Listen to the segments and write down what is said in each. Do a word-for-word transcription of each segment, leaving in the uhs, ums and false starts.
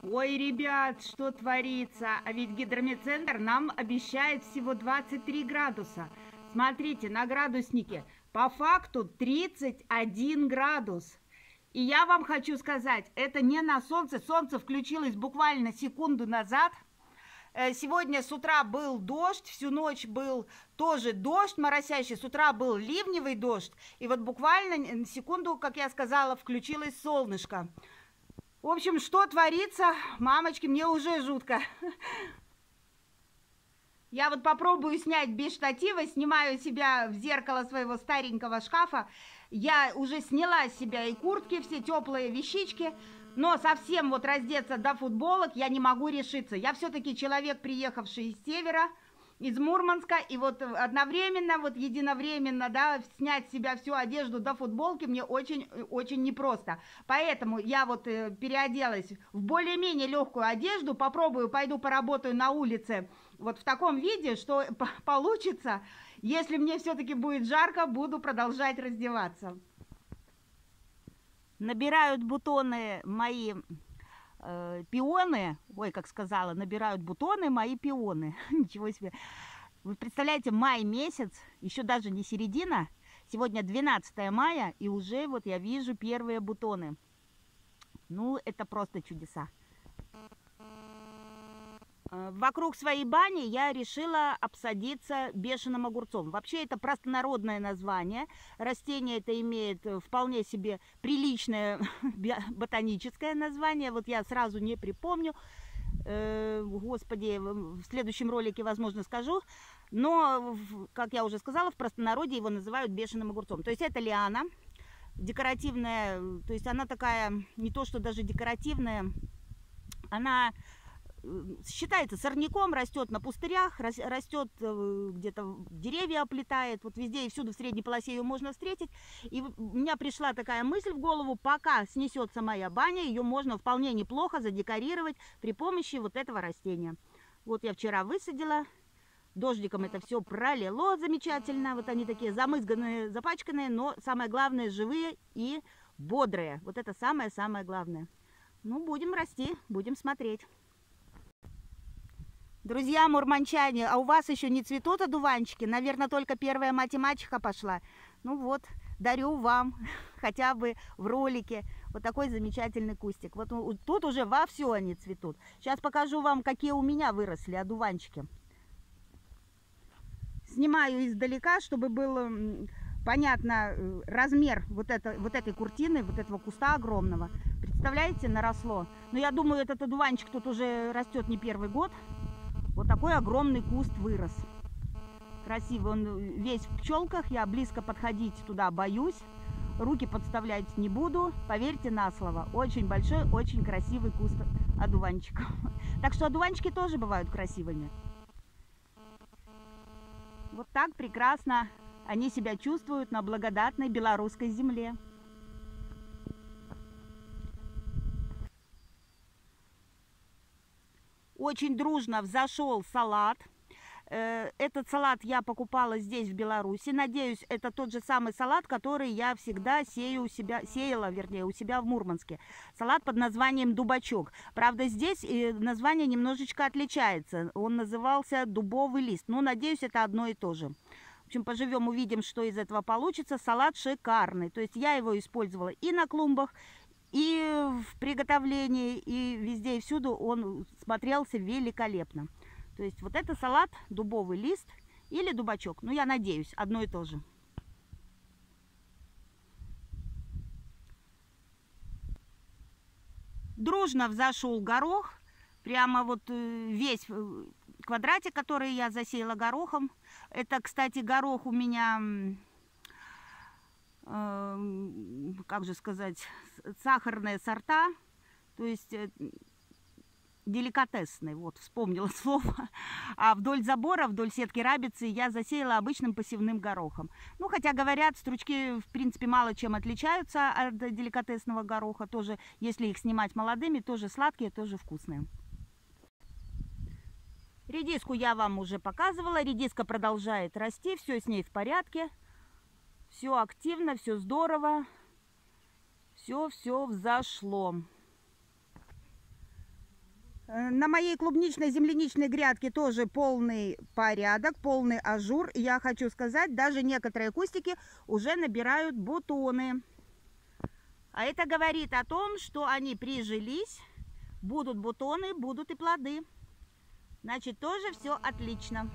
Ой, ребят, что творится? А ведь гидрометцентр нам обещает всего двадцать три градуса. Смотрите, на градуснике по факту тридцать один градус. И я вам хочу сказать, это не на солнце. Солнце включилось буквально секунду назад. Сегодня с утра был дождь, всю ночь был тоже дождь моросящий, с утра был ливневый дождь. И вот буквально секунду, как я сказала, включилось солнышко. В общем, что творится, мамочки, мне уже жутко. Я вот попробую снять без штатива, снимаю себя в зеркало своего старенького шкафа. Я уже сняла с себя и куртки, все теплые вещички, но совсем вот раздеться до футболок я не могу решиться. Я все-таки человек, приехавший из севера, из Мурманска, и вот одновременно, вот единовременно, да, снять с себя всю одежду до футболки мне очень-очень непросто. Поэтому я вот э, переоделась в более-менее легкую одежду, попробую, пойду поработаю на улице вот в таком виде, что получится. Если мне все-таки будет жарко, буду продолжать раздеваться. Набирают бутоны мои пионы, ой, как сказала, набирают бутоны мои пионы. Ничего себе. Вы представляете, май месяц, еще даже не середина, сегодня двенадцатое мая, и уже вот я вижу первые бутоны. Ну, это просто чудеса. Вокруг своей бани я решила обсадиться бешеным огурцом. Вообще это простонародное название. Растение это имеет вполне себе приличное ботаническое название. Вот я сразу не припомню. Господи, в следующем ролике, возможно, скажу. Но, как я уже сказала, в простонародье его называют бешеным огурцом. То есть это лиана декоративная. То есть она такая, не то что даже декоративная, она... считается сорняком, растет на пустырях, растет где-то, деревья оплетает, вот везде и всюду в средней полосе ее можно встретить. И у меня пришла такая мысль в голову, пока снесется моя баня, ее можно вполне неплохо задекорировать при помощи вот этого растения. Вот я вчера высадила, дождиком это все пролило замечательно, вот они такие замызганные, запачканные, но самое главное живые и бодрые. Вот это самое-самое главное. Ну, будем расти, будем смотреть. Друзья мурманчане, а у вас еще не цветут одуванчики? Наверное, только первая мать и мачеха пошла. Ну вот, дарю вам хотя бы в ролике вот такой замечательный кустик. Вот тут уже вовсю они цветут. Сейчас покажу вам, какие у меня выросли одуванчики. Снимаю издалека, чтобы был понятно размер вот, это, вот этой куртины, вот этого куста огромного. Представляете, наросло. Но я думаю, этот одуванчик тут уже растет не первый год. Вот такой огромный куст вырос. Красивый, он весь в пчелках. Я близко подходить туда боюсь. Руки подставлять не буду. Поверьте на слово. Очень большой, очень красивый куст одуванчиков. Так что одуванчики тоже бывают красивыми. Вот так прекрасно они себя чувствуют на благодатной белорусской земле. Очень дружно взошел салат. Этот салат я покупала здесь, в Беларуси. Надеюсь, это тот же самый салат, который я всегда сею у себя, сеяла, вернее, у себя в Мурманске. Салат под названием дубачок. Правда, здесь название немножечко отличается. Он назывался дубовый лист. Но, надеюсь, это одно и то же. В общем, поживем, увидим, что из этого получится. Салат шикарный. То есть я его использовала и на клумбах, и в приготовлении, и везде и всюду он смотрелся великолепно. То есть вот это салат, дубовый лист или дубачок. Ну, я надеюсь, одно и то же. Дружно взошел горох. Прямо вот весь квадратик, который я засеяла горохом. Это, кстати, горох у меня... как же сказать, сахарные сорта, то есть деликатесные, вот, вспомнила слово. А вдоль забора, вдоль сетки рабицы я засеяла обычным посевным горохом. Ну, хотя, говорят, стручки, в принципе, мало чем отличаются от деликатесного гороха. Тоже, если их снимать молодыми, тоже сладкие, тоже вкусные. Редиску я вам уже показывала. Редиска продолжает расти, все с ней в порядке. Все активно, все здорово, все-все взошло. На моей клубничной земляничной грядке тоже полный порядок, полный ажур. И я хочу сказать, даже некоторые кустики уже набирают бутоны. А это говорит о том, что они прижились, будут бутоны, будут и плоды. Значит, тоже все отлично.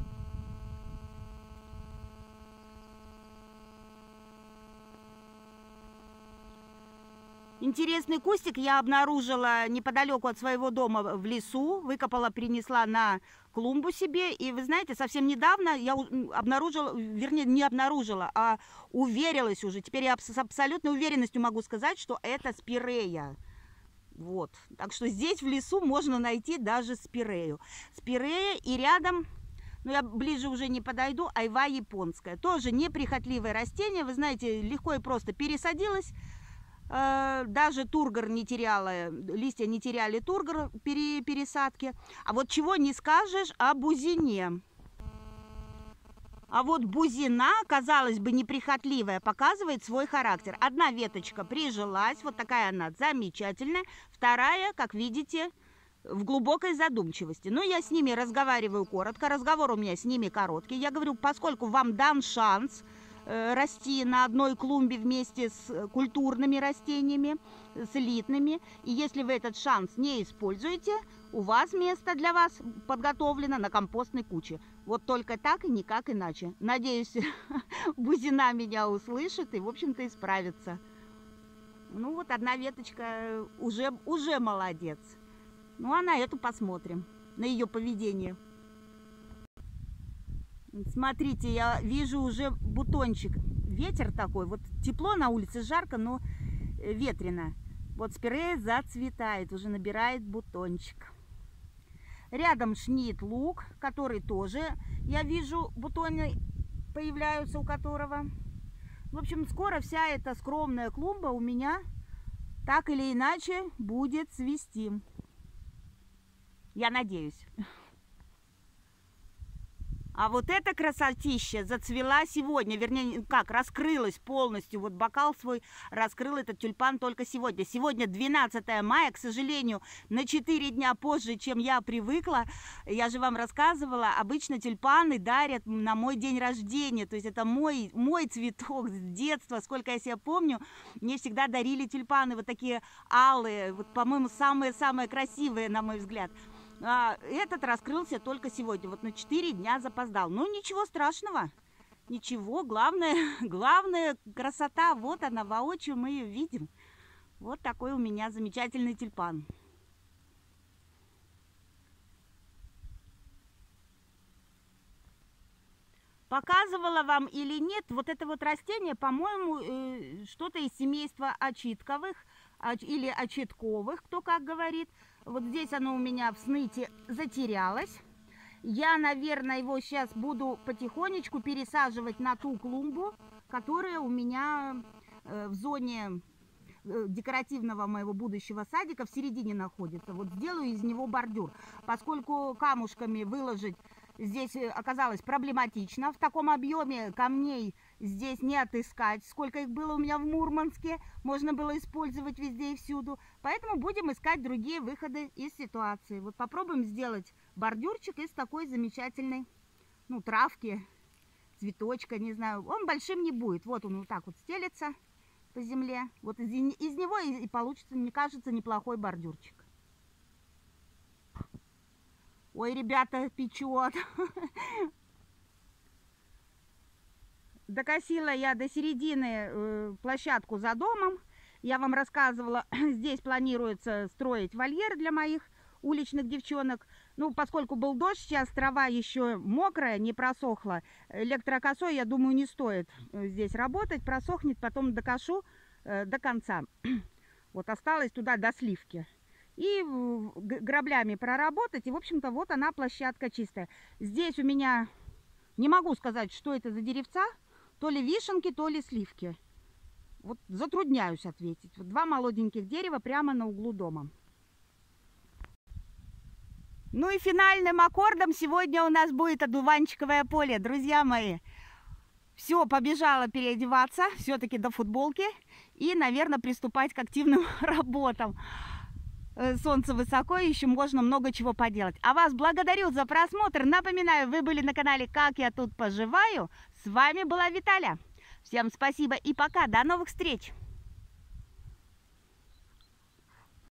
Интересный кустик я обнаружила неподалеку от своего дома в лесу, выкопала, принесла на клумбу себе. И вы знаете, совсем недавно я обнаружила, вернее, не обнаружила, а уверилась уже. Теперь я с абсолютной уверенностью могу сказать, что это спирея. Вот. Так что здесь в лесу можно найти даже спирею. Спирея и рядом, ну я ближе уже не подойду, айва японская. Тоже неприхотливое растение, вы знаете, легко и просто пересадилась. Даже тургор не теряла, листья не теряли тургор при пересадке. А вот чего не скажешь о бузине. А вот бузина, казалось бы, неприхотливая, показывает свой характер. Одна веточка прижилась, вот такая она замечательная. Вторая, как видите, в глубокой задумчивости. Но я с ними разговариваю коротко, разговор у меня с ними короткий. Я говорю, поскольку вам дан шанс расти на одной клумбе вместе с культурными растениями, с элитными. И если вы этот шанс не используете, у вас место для вас подготовлено на компостной куче. Вот только так и никак иначе. Надеюсь, бузина меня услышит и, в общем-то, исправится. Ну вот одна веточка уже, уже молодец. Ну а на эту посмотрим, на ее поведение. Смотрите, я вижу уже бутончик. Ветер такой, вот тепло на улице, жарко, но ветрено. Вот спирея зацветает, уже набирает бутончик. Рядом шнит лук, который тоже, я вижу, бутоны появляются у которого. В общем, скоро вся эта скромная клумба у меня так или иначе будет цвести. Я надеюсь. А вот эта красотища зацвела сегодня, вернее, как, раскрылась полностью. Вот бокал свой раскрыл этот тюльпан только сегодня. Сегодня двенадцатое мая, к сожалению, на четыре дня позже, чем я привыкла. Я же вам рассказывала, обычно тюльпаны дарят на мой день рождения. То есть это мой, мой цветок с детства, сколько я себя помню. Мне всегда дарили тюльпаны, вот такие алые, вот, по-моему, самые-самые красивые, на мой взгляд. А этот раскрылся только сегодня, вот на четыре дня запоздал. Ну, ничего страшного, ничего, главное, главное красота, вот она, воочию мы ее видим. Вот такой у меня замечательный тюльпан. Показывала вам или нет, вот это вот растение, по-моему, что-то из семейства очитковых или очитковых, кто как говорит. Вот здесь оно у меня в сныте затерялось. Я, наверное, его сейчас буду потихонечку пересаживать на ту клумбу, которая у меня в зоне декоративного моего будущего садика в середине находится. Вот сделаю из него бордюр. Поскольку камушками выложить здесь оказалось проблематично, в таком объеме камней здесь не отыскать, сколько их было у меня в Мурманске, можно было использовать везде и всюду. Поэтому будем искать другие выходы из ситуации. Вот попробуем сделать бордюрчик из такой замечательной, ну, травки, цветочка, не знаю. Он большим не будет. Вот он вот так вот стелется по земле. Вот из, из него и, и получится, мне кажется, неплохой бордюрчик. Ой, ребята, печет. Докосила я до середины э, площадку за домом. Я вам рассказывала, здесь планируется строить вольер для моих уличных девчонок. Ну, поскольку был дождь, сейчас трава еще мокрая, не просохла. Электрокосой, я думаю, не стоит здесь работать. Просохнет, потом докошу э, до конца. Вот осталось туда до сливки. И граблями проработать. И, в общем-то, вот она, площадка чистая. Здесь у меня, не могу сказать, что это за деревца. То ли вишенки, то ли сливки. Вот затрудняюсь ответить. Вот два молоденьких дерева прямо на углу дома. Ну и финальным аккордом сегодня у нас будет одуванчиковое поле, друзья мои. Все, побежала переодеваться, все-таки до футболки. И, наверное, приступать к активным работам. э, солнце высоко, еще можно много чего поделать. А вас благодарю за просмотр. Напоминаю, вы были на канале «Как я тут поживаю». С вами была Виталя. Всем спасибо и пока. До новых встреч!